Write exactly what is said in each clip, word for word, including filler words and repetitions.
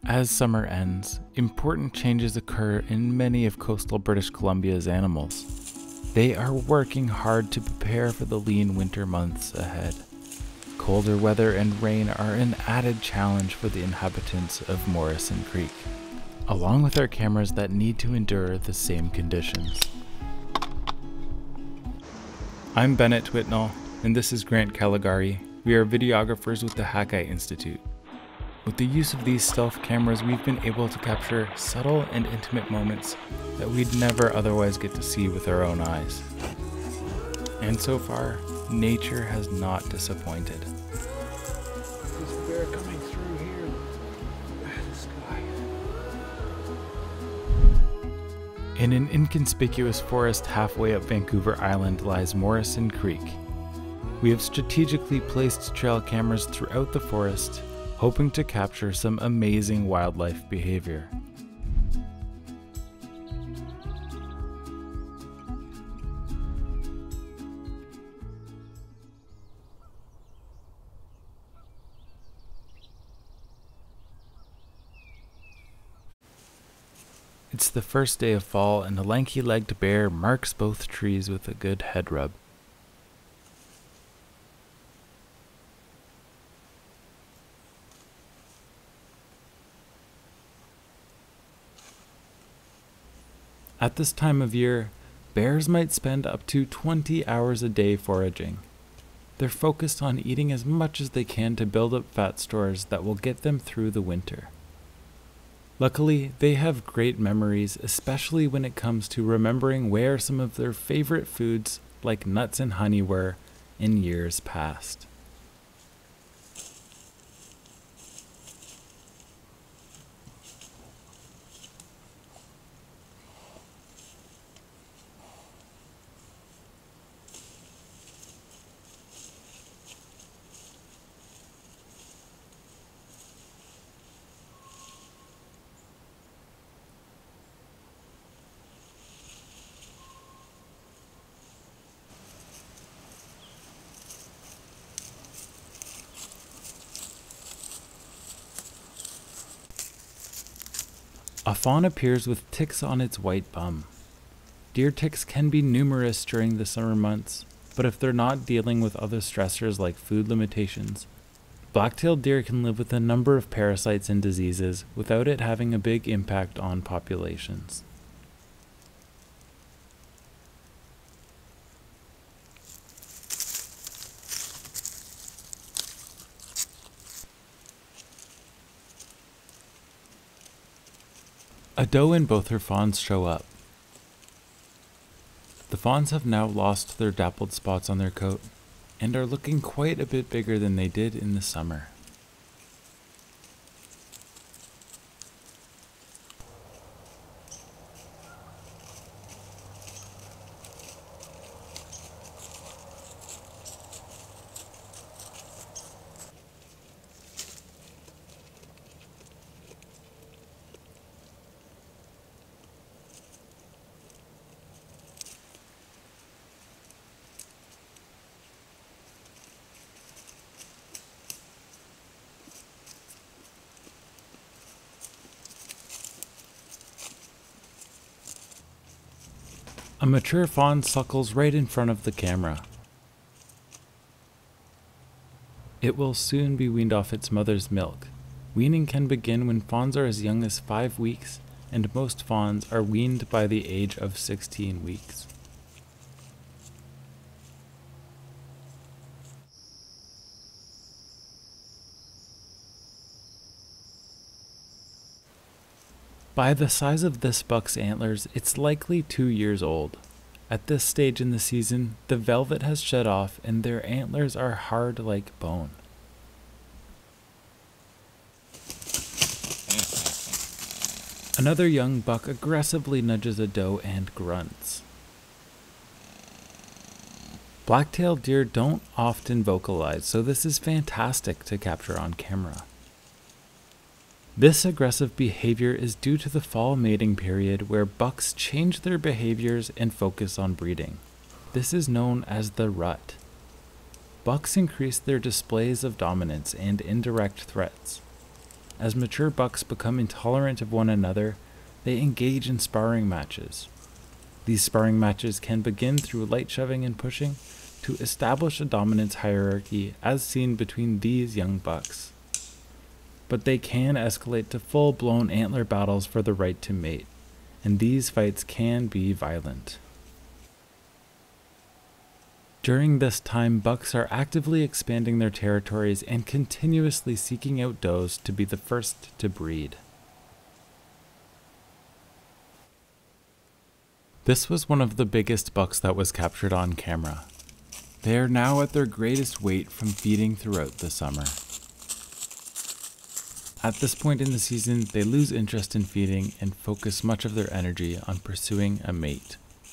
As summer ends, important changes occur in many of coastal British Columbia's animals. They are working hard to prepare for the lean winter months ahead. Colder weather and rain are an added challenge for the inhabitants of Morrison Creek, along with our cameras that need to endure the same conditions. I'm Bennett Whitnall, and this is Grant Caligari. We are videographers with the Hakai Institute. With the use of these stealth cameras, we've been able to capture subtle and intimate moments that we'd never otherwise get to see with our own eyes. And so far, nature has not disappointed. There's a bear coming through here. Look at the sky. In an inconspicuous forest halfway up Vancouver Island lies Morrison Creek. We have strategically placed trail cameras throughout the forest, hoping to capture some amazing wildlife behavior. It's the first day of fall, and a lanky-legged bear marks both trees with a good head rub. At this time of year, bears might spend up to twenty hours a day foraging. They're focused on eating as much as they can to build up fat stores that will get them through the winter. Luckily, they have great memories, especially when it comes to remembering where some of their favorite foods, like nuts and honey, were in years past. A fawn appears with ticks on its white bum. Deer ticks can be numerous during the summer months, but if they're not dealing with other stressors like food limitations, black-tailed deer can live with a number of parasites and diseases without it having a big impact on populations. A doe and both her fawns show up. The fawns have now lost their dappled spots on their coat and are looking quite a bit bigger than they did in the summer. A mature fawn suckles right in front of the camera. It will soon be weaned off its mother's milk. Weaning can begin when fawns are as young as five weeks, and most fawns are weaned by the age of sixteen weeks. By the size of this buck's antlers, it's likely two years old. At this stage in the season, the velvet has shed off and their antlers are hard like bone. Another young buck aggressively nudges a doe and grunts. Black-tailed deer don't often vocalize, so this is fantastic to capture on camera. This aggressive behavior is due to the fall mating period where bucks change their behaviors and focus on breeding. This is known as the rut. Bucks increase their displays of dominance and indirect threats. As mature bucks become intolerant of one another, they engage in sparring matches. These sparring matches can begin through light shoving and pushing to establish a dominance hierarchy as seen between these young bucks. But they can escalate to full-blown antler battles for the right to mate, and these fights can be violent. During this time, bucks are actively expanding their territories and continuously seeking out does to be the first to breed. This was one of the biggest bucks that was captured on camera. They are now at their greatest weight from feeding throughout the summer. At this point in the season, they lose interest in feeding and focus much of their energy on pursuing a mate.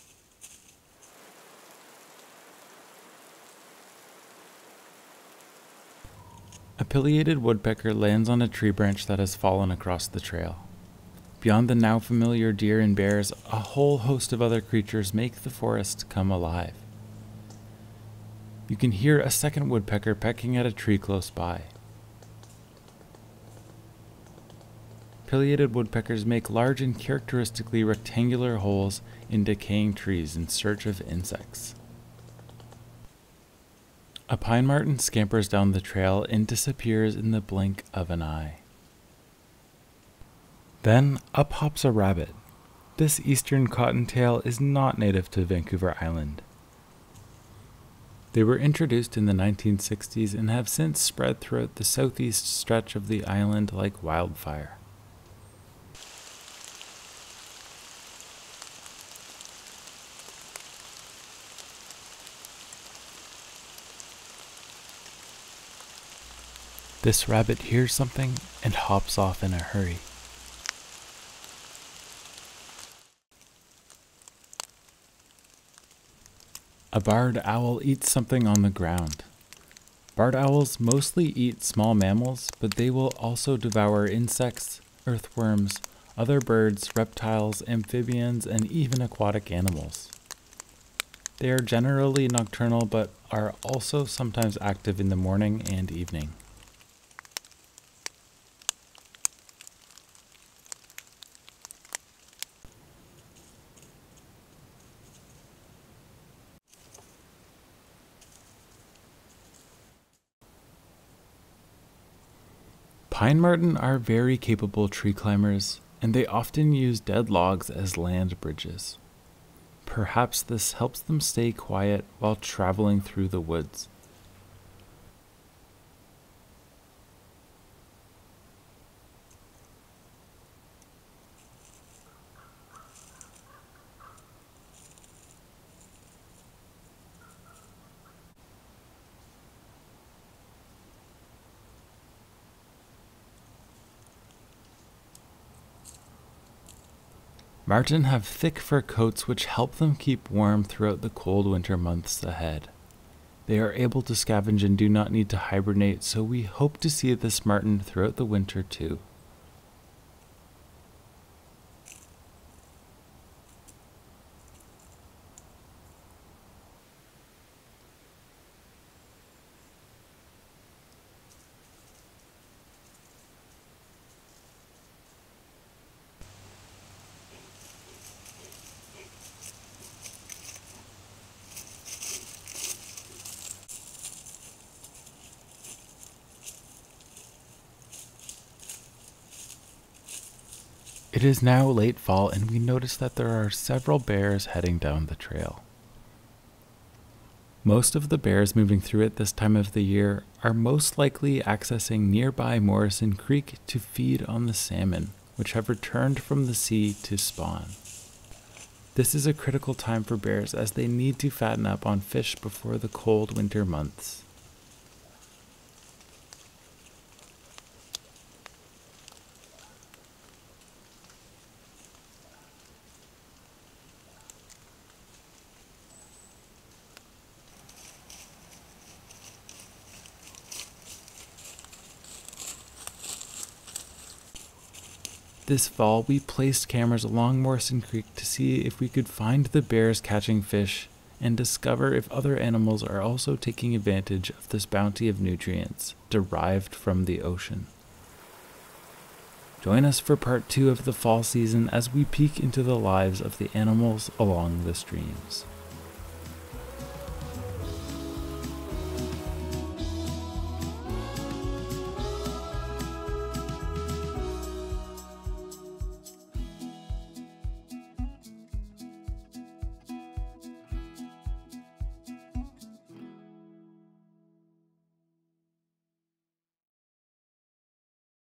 A pileated woodpecker lands on a tree branch that has fallen across the trail. Beyond the now familiar deer and bears, a whole host of other creatures make the forest come alive. You can hear a second woodpecker pecking at a tree close by. Pileated woodpeckers make large and characteristically rectangular holes in decaying trees in search of insects. A pine marten scampers down the trail and disappears in the blink of an eye. Then up hops a rabbit. This eastern cottontail is not native to Vancouver Island. They were introduced in the nineteen sixties and have since spread throughout the southeast stretch of the island like wildfire. This rabbit hears something and hops off in a hurry. A barred owl eats something on the ground. Barred owls mostly eat small mammals, but they will also devour insects, earthworms, other birds, reptiles, amphibians, and even aquatic animals. They are generally nocturnal, but are also sometimes active in the morning and evening. Pine marten are very capable tree climbers, and they often use dead logs as land bridges. Perhaps this helps them stay quiet while traveling through the woods. Marten have thick fur coats which help them keep warm throughout the cold winter months ahead. They are able to scavenge and do not need to hibernate, so we hope to see this marten throughout the winter too. It is now late fall and we notice that there are several bears heading down the trail. Most of the bears moving through it this time of the year are most likely accessing nearby Morrison Creek to feed on the salmon, which have returned from the sea to spawn. This is a critical time for bears as they need to fatten up on fish before the cold winter months. This fall, we placed cameras along Morrison Creek to see if we could find the bears catching fish and discover if other animals are also taking advantage of this bounty of nutrients derived from the ocean. Join us for part two of the fall season as we peek into the lives of the animals along the streams.